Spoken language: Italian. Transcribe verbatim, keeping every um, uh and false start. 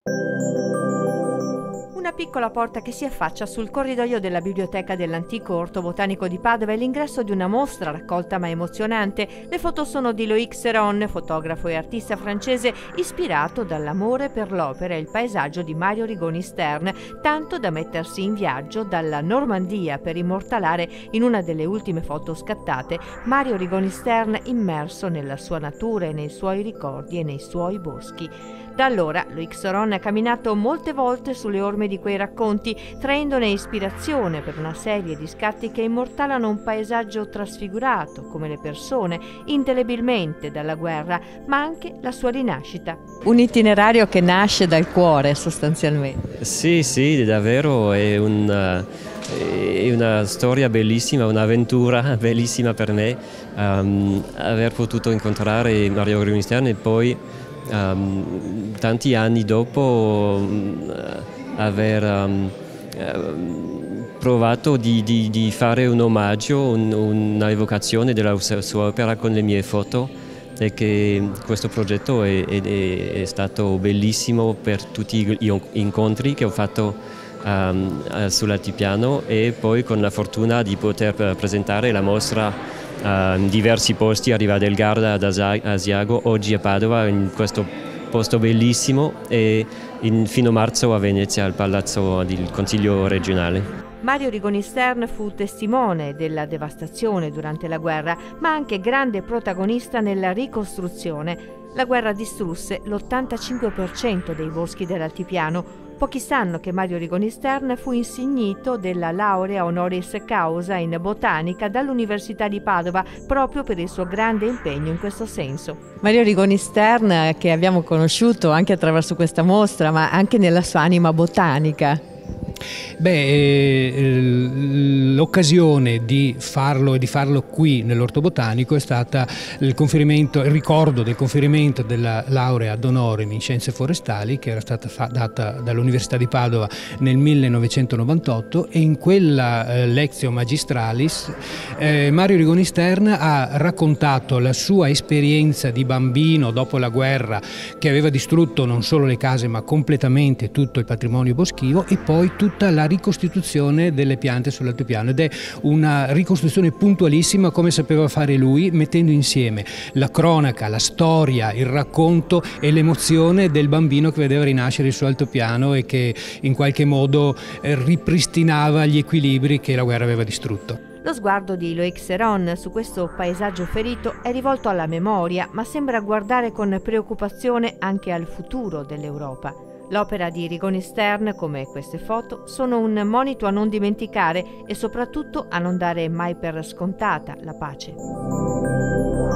Una piccola porta che si affaccia sul corridoio della biblioteca dell'antico Orto Botanico di Padova è l'ingresso di una mostra raccolta ma emozionante. Le foto sono di Loïc Serron, fotografo e artista francese ispirato dall'amore per l'opera e il paesaggio di Mario Rigoni Stern, tanto da mettersi in viaggio dalla Normandia per immortalare in una delle ultime foto scattate Mario Rigoni Stern immerso nella sua natura e nei suoi ricordi e nei suoi boschi. Da allora Loïc Serron ha camminato molte volte sulle orme di quei racconti, traendone ispirazione per una serie di scatti che immortalano un paesaggio trasfigurato, come le persone, indelebilmente dalla guerra, ma anche la sua rinascita. Un itinerario che nasce dal cuore, sostanzialmente. Sì, sì, davvero è un... È una storia bellissima, un'avventura bellissima per me, um, aver potuto incontrare Mario Rigoni Stern e poi um, tanti anni dopo um, aver um, uh, provato di, di, di fare un omaggio, un, una evocazione della sua opera con le mie foto, e che questo progetto è, è, è stato bellissimo per tutti gli incontri che ho fatto Um, sull'altipiano, e poi con la fortuna di poter presentare la mostra uh, in diversi posti, a Riva del Garda, ad Asiago, oggi a Padova, in questo posto bellissimo, e in, fino a marzo a Venezia al Palazzo del Consiglio regionale. Mario Rigoni Stern fu testimone della devastazione durante la guerra, ma anche grande protagonista nella ricostruzione. La guerra distrusse l'ottantacinque per cento dei boschi dell'altipiano. Pochi sanno che Mario Rigoni Stern fu insignito della laurea honoris causa in botanica dall'Università di Padova proprio per il suo grande impegno in questo senso. Mario Rigoni Stern, che abbiamo conosciuto anche attraverso questa mostra, ma anche nella sua anima botanica. Beh, l'occasione di farlo e di farlo qui nell'Orto Botanico è stata il conferimento, il ricordo del conferimento della laurea ad honorem in scienze forestali, che era stata data dall'Università di Padova nel millenovecentonovantotto, e in quella eh, Lectio Magistralis eh, Mario Rigoni Stern ha raccontato la sua esperienza di bambino dopo la guerra, che aveva distrutto non solo le case ma completamente tutto il patrimonio boschivo, e poi tutta la ricostituzione delle piante sull'altopiano, ed è una ricostruzione puntualissima come sapeva fare lui, mettendo insieme la cronaca, la storia, il racconto e l'emozione del bambino che vedeva rinascere il suo altopiano e che in qualche modo ripristinava gli equilibri che la guerra aveva distrutto. Lo sguardo di Loïc Serron su questo paesaggio ferito è rivolto alla memoria, ma sembra guardare con preoccupazione anche al futuro dell'Europa. L'opera di Rigoni Stern, come queste foto, sono un monito a non dimenticare e soprattutto a non dare mai per scontata la pace.